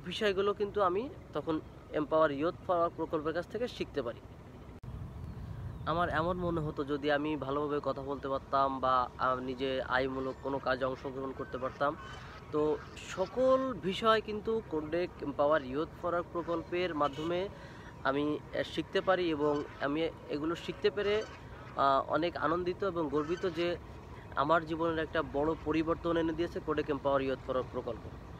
বিষয়গুলো কিন্তু আমি তখন এম্পাওয়ার ইয়ুথ ফর প্রকল্পের কাছ থেকে শিখতে পারি। আমার এমন মনে হতো যদি আমি ভালোভাবে কথা বলতে পারতাম বা নিজে আইমূলক কোনো কাজে অংশগ্রহণ করতে পারতাম, তো সকল বিষয় কিন্তু কোডেক এম্পাওয়ার ইয়ুথ ফর প্রকল্পের মাধ্যমে আমি শিখতে পারি এবং আমি এগুলো শিখতে পেরে অনেক আনন্দিত এবং গর্বিত যে আমার জীবনের একটা বড় পরিবর্তন এনে দিয়েছে কোডেক এম্পাওয়ার ইয়ুথ ফর প্রকল্প।